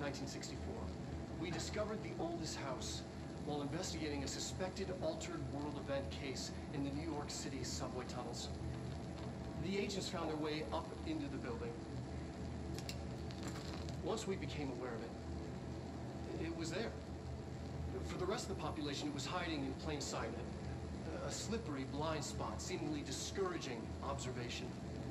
1964, we discovered the oldest house while investigating a suspected altered world event case in the New York City subway tunnels. The agents found their way up into the building. Once we became aware of it, it was there. For the rest of the population, it was hiding in plain sight. A slippery blind spot, seemingly discouraging observation.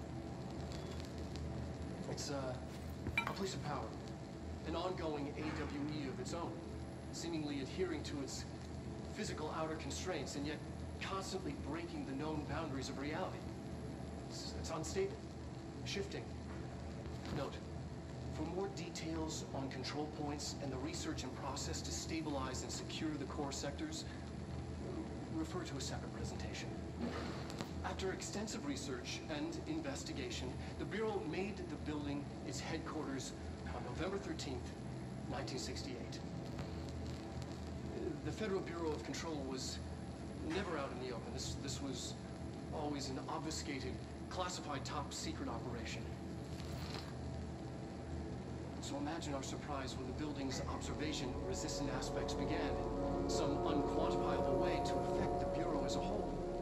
It's a place of power, an ongoing AWE of its own, seemingly adhering to its physical outer constraints and yet constantly breaking the known boundaries of reality. It's unstable, shifting. Note, for more details on control points and the research and process to stabilize and secure the core sectors, refer to a separate presentation. After extensive research and investigation, the Bureau made the building its headquarters on November 13th, 1968. The Federal Bureau of Control was never out in the open. This was always an obfuscated, classified top-secret operation. So imagine our surprise when the building's observation-resistant aspects began in some unquantifiable way to affect the Bureau as a whole.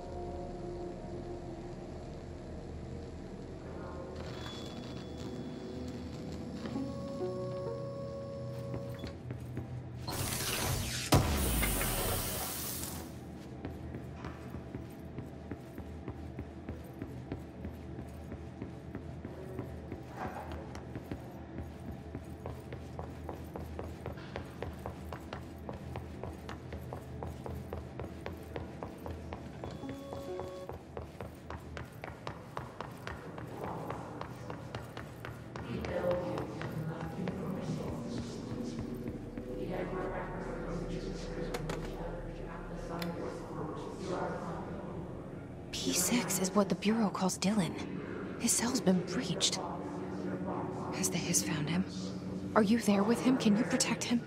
P6 is what the Bureau calls Dylan. His cell's been breached. Has the Hiss found him? Are you there with him? Can you protect him?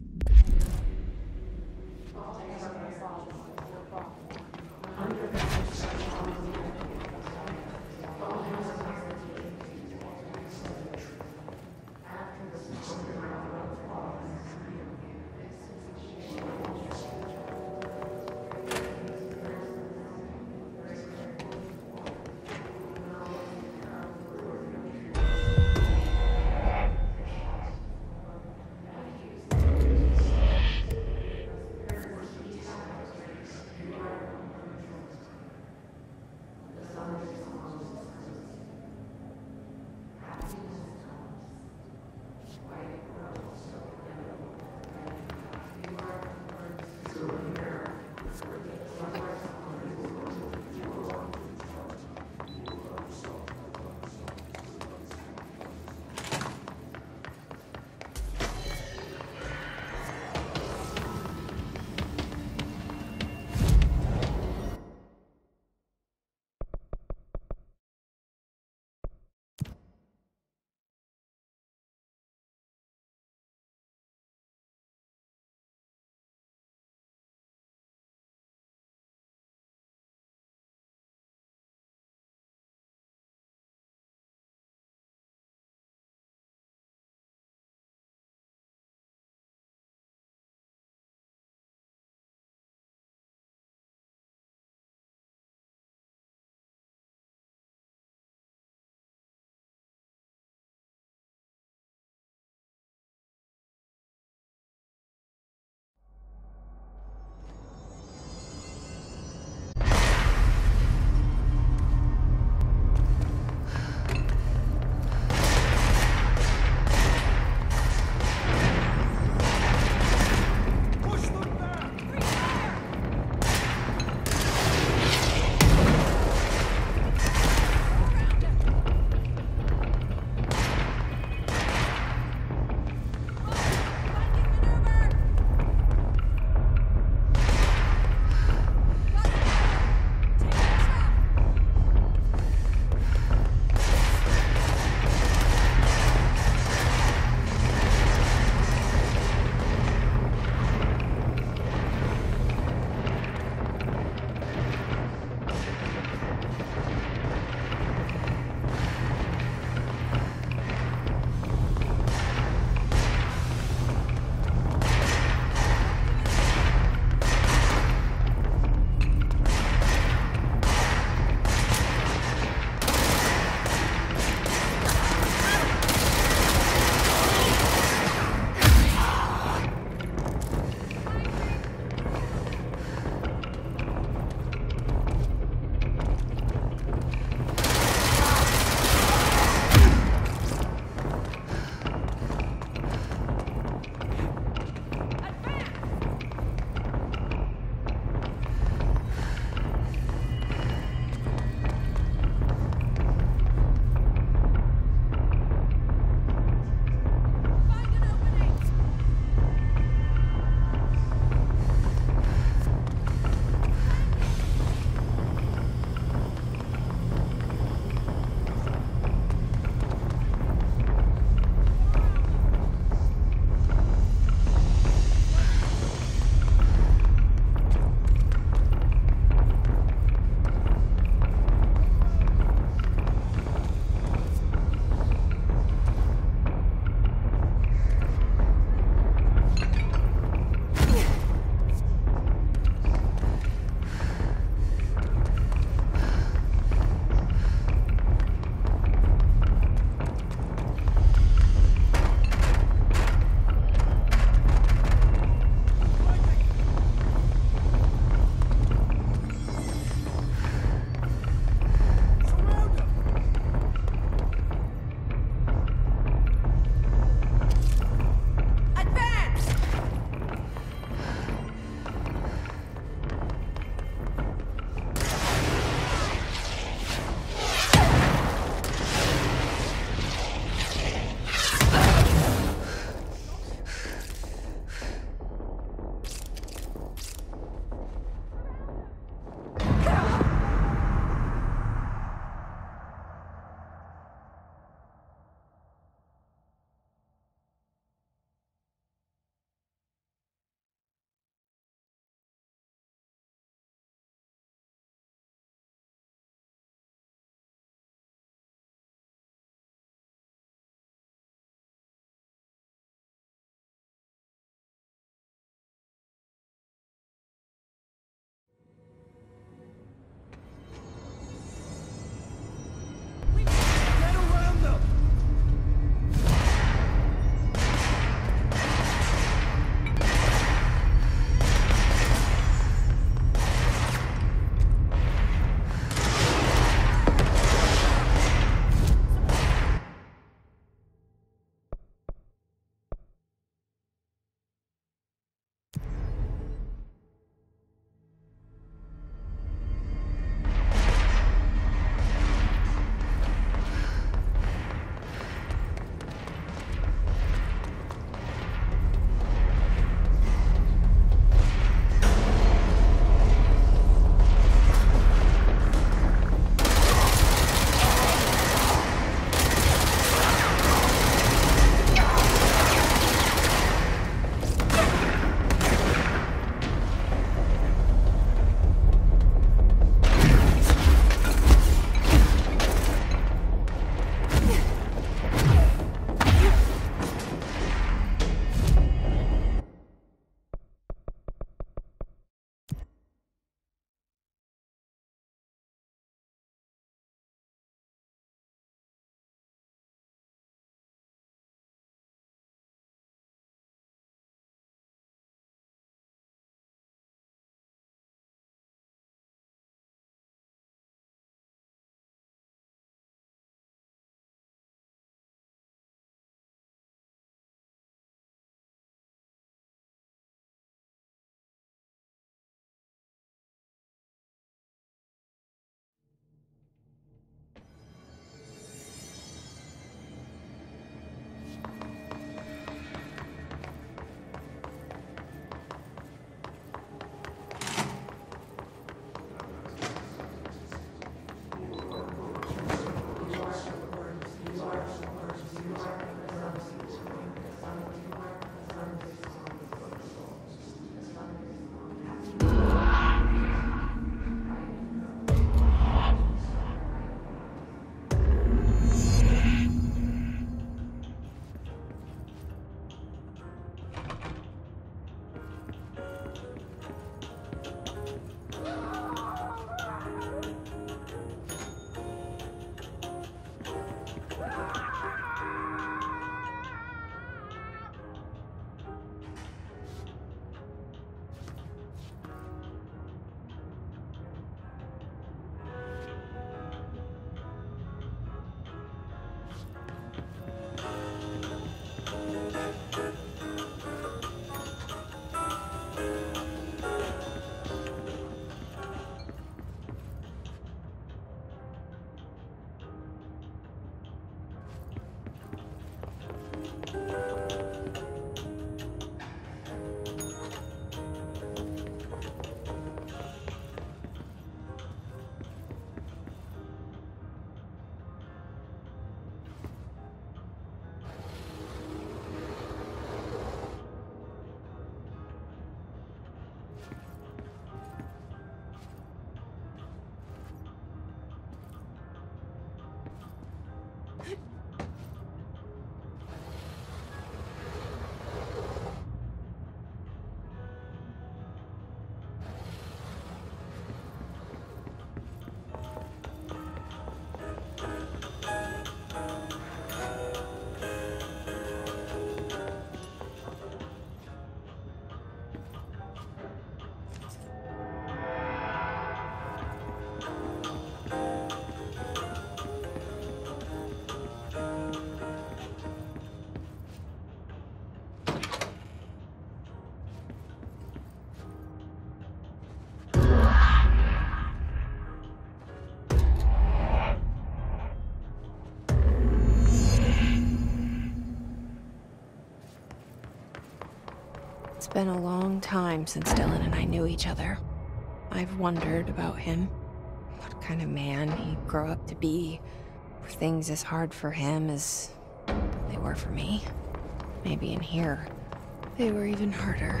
been a long time since Dylan and I knew each other. I've wondered about him. What kind of man he'd grow up to be. Were things as hard for him as they were for me? Maybe in here, they were even harder.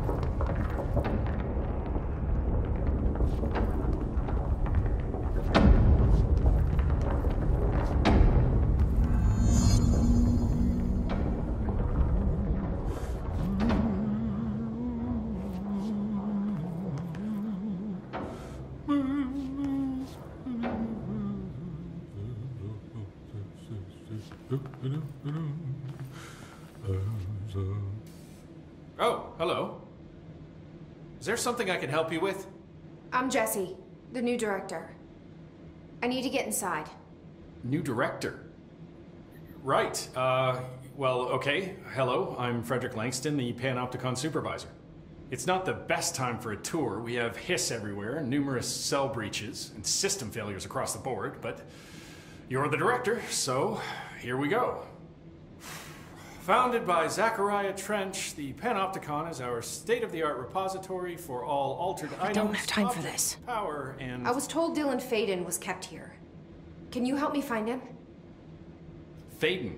Oh, hello. Is there something I can help you with? I'm Jessie, the new director. I need to get inside. New director? Right. Well, okay. Hello, I'm Frederick Langston, the Panopticon supervisor. It's not the best time for a tour. We have hiss everywhere, numerous cell breaches, and system failures across the board, but you're the director, so here we go. Founded by Zachariah Trench, the Panopticon is our state-of-the-art repository for all altered items. I don't have time for this. Power and... I was told Dylan Faden was kept here. Can you help me find him? Faden?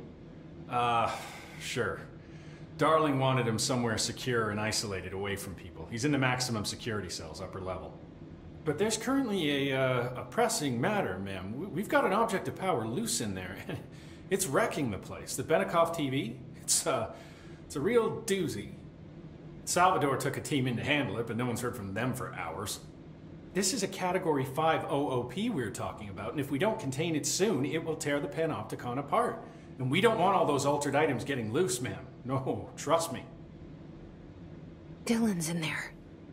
Sure. Darling wanted him somewhere secure and isolated away from people. He's in the maximum security cells, upper level. But there's currently a pressing matter, ma'am. We've got an object of power loose in there. It's wrecking the place. The Benikoff TV? It's a real doozy. Salvador took a team in to handle it, but no one's heard from them for hours. This is a Category 5 OOP we're talking about, and if we don't contain it soon, it will tear the Panopticon apart. And we don't want all those altered items getting loose, ma'am. No, trust me. Dylan's in there.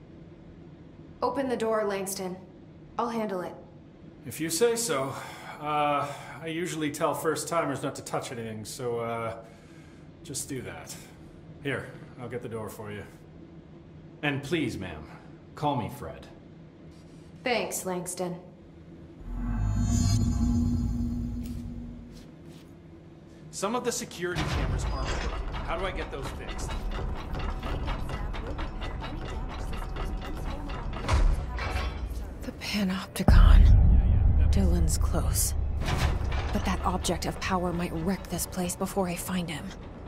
Open the door, Langston. I'll handle it. If you say so. I usually tell first-timers not to touch anything, so, just do that. Here, I'll get the door for you. And please, ma'am, call me Fred. Thanks, Langston. Some of the security cameras aren't working. How do I get those fixed? The Panopticon. Dylan's close. But that object of power might wreck this place before I find him.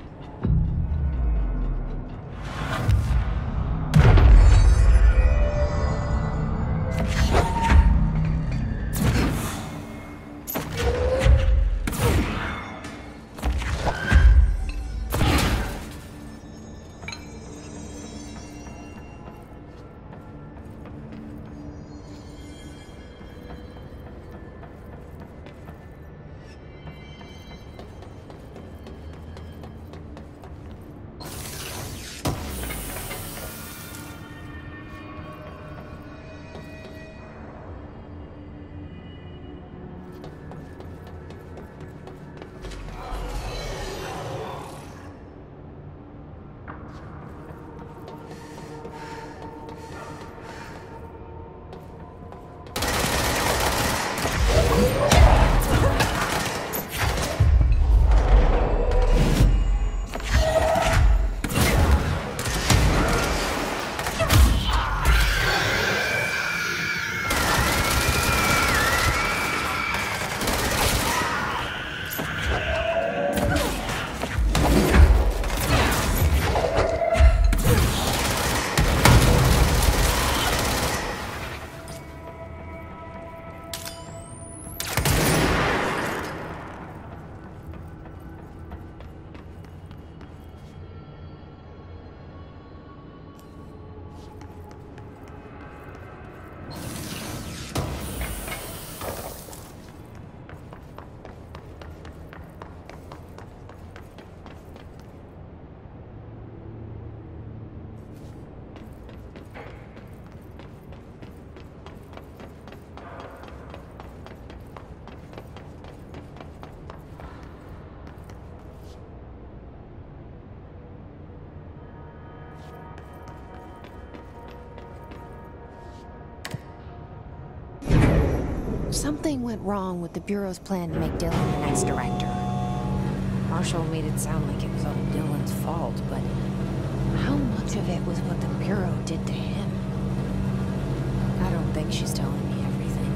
Something went wrong with the Bureau's plan to make Dylan the next director. Marshall made it sound like it was all Dylan's fault, but how much much of it was what the Bureau did to him. I don't think she's telling me everything.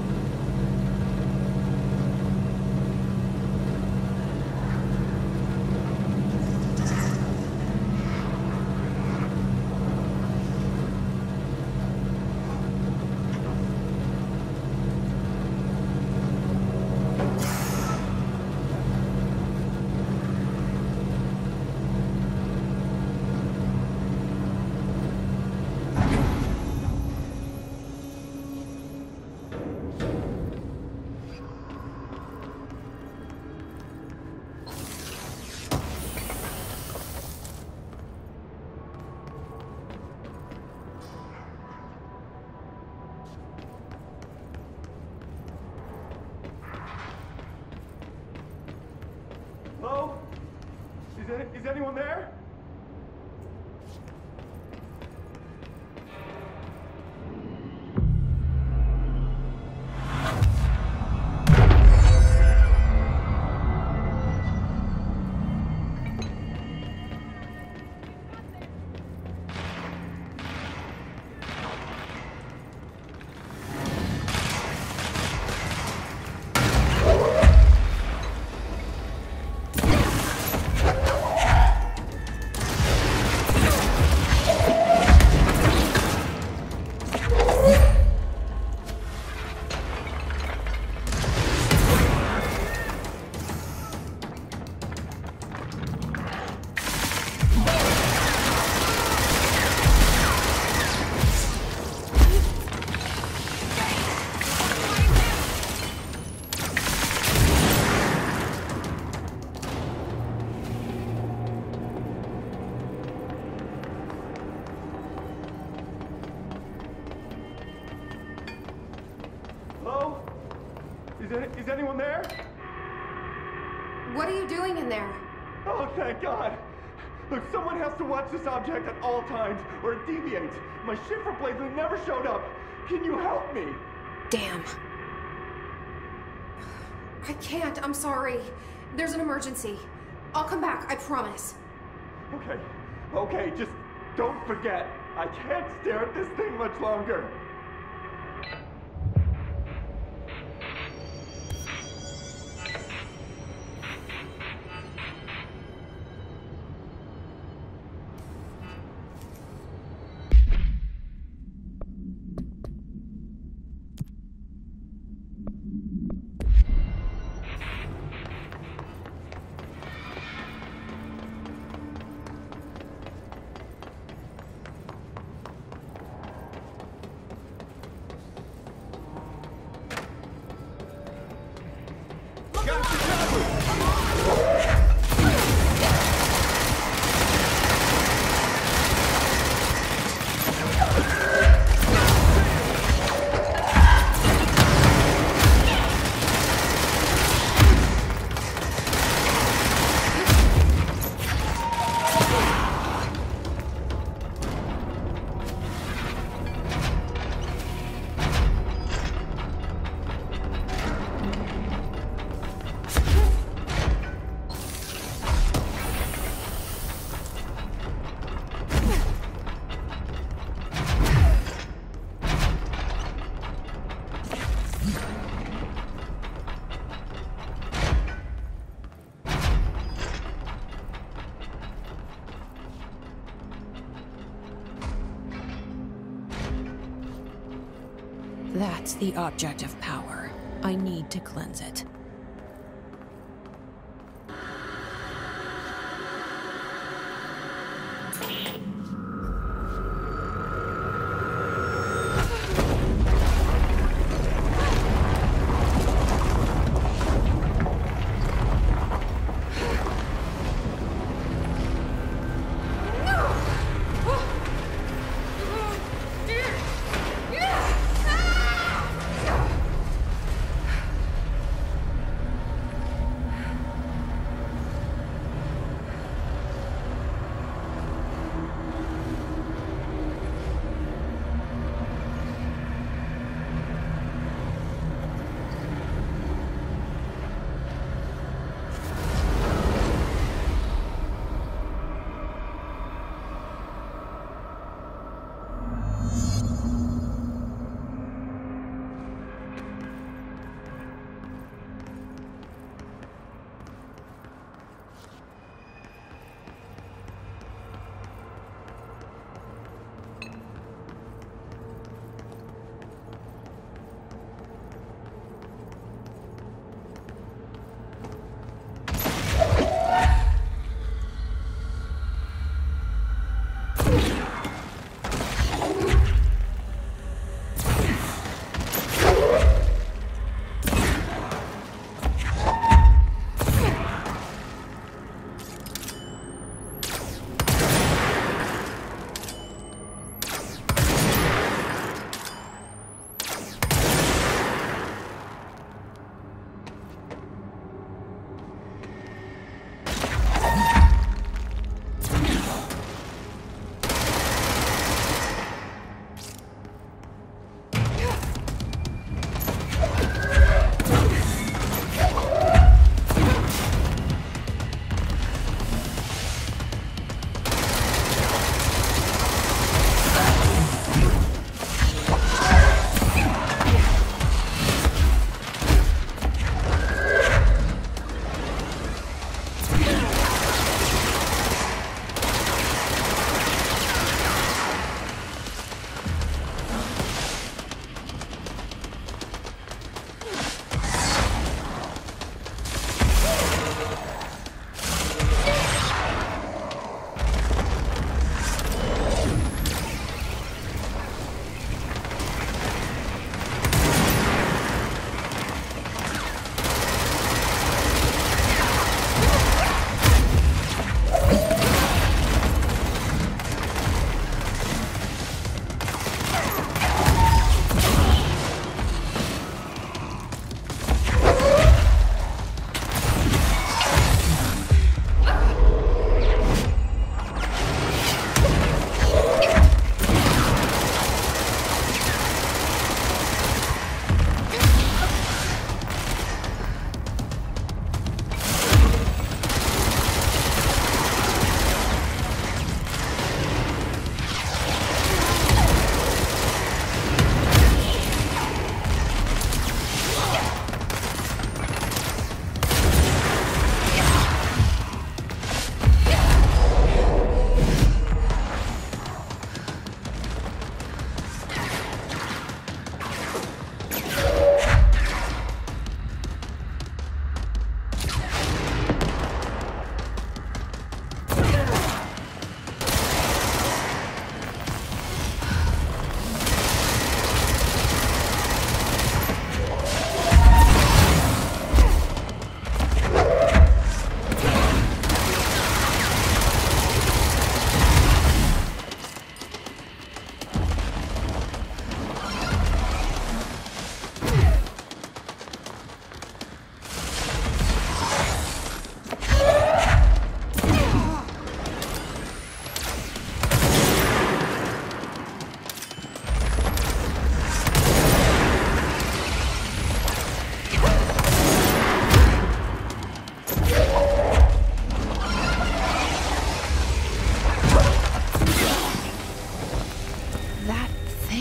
Hello? Is anyone there? Hello? Is anyone there? What are you doing in there? Oh, thank God. Look, someone has to watch this object at all times, or it deviates. My shifter blades have never showed up. Can you help me? Damn. I can't, I'm sorry. There's an emergency. I'll come back, I promise. Okay, just don't forget. I can't stare at this thing much longer. That's the object of power. I need to cleanse it.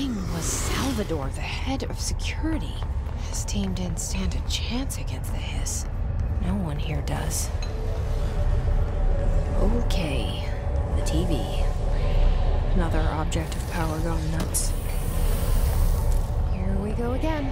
thing was Salvador, the head of security. His team didn't stand a chance against the Hiss. No one here does. Okay, the TV. Another object of power gone nuts. Here we go again.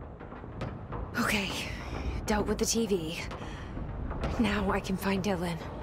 Okay, dealt with the TV. Now I can find Dylan.